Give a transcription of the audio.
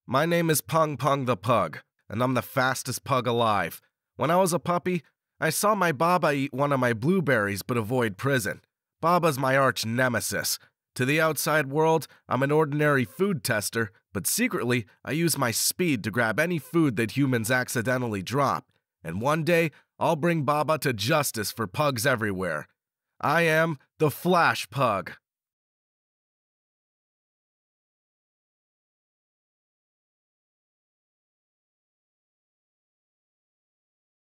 My name is Pangpang the Pug, and I'm the fastest pug alive. When I was a puppy, I saw my Baba eat one of my blueberries but avoid prison. Baba's my arch nemesis. To the outside world, I'm an ordinary food tester, but secretly, I use my speed to grab any food that humans accidentally drop. And one day, I'll bring Baba to justice for pugs everywhere. I am the Flash Pug.